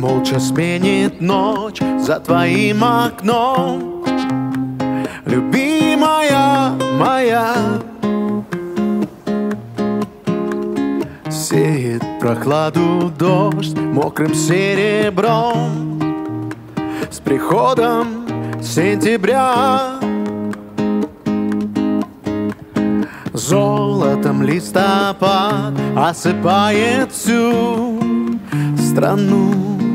молча сменит ночь за твоим окном. Любимая моя, сеет прохладу дождь мокрым серебром. С приходом сентября золотом листопад осыпает всю страну.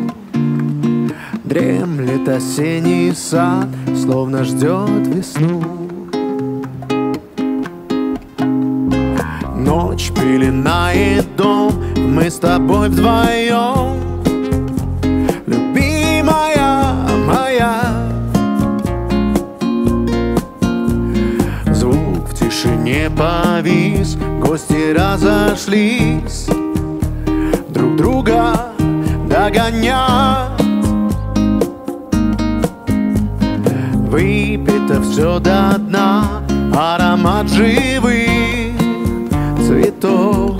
Дремлет осенний сад, словно ждет весну. Ночь пеленает дом, мы с тобой вдвоем. Любимая моя, звук в тишине повис, гости разошлись, друг друга догонять. Выпито все до дна, аромат живых цветов.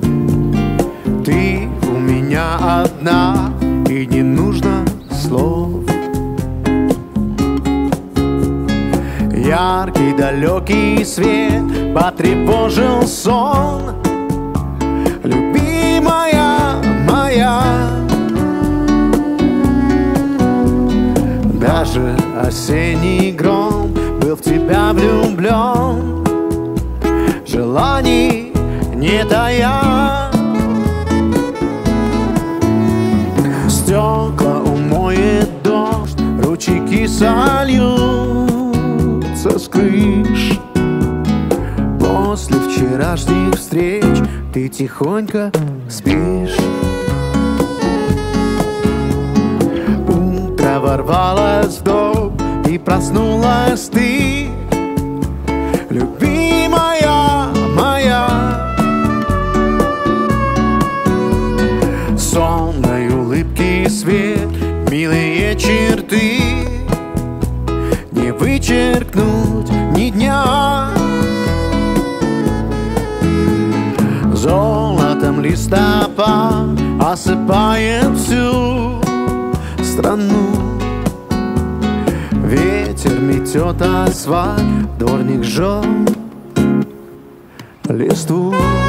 Ты у меня одна, и не нужно слов. Яркий далекий свет потревожил сон. Любимая моя, даже осенний гром был в тебя влюблен. Желаний не тая, стекла умоет дождь, ручейки сольются с крыш. После вчерашних встреч ты тихонько спишь. Утро ворвалось в дом, и проснулась ты, любимая моя. Сонной улыбки свет, милые черты не вычеркнуть ни дня. Золотом листопад осыпает всю страну. Ветер метет асфальт, дворник жжет листву.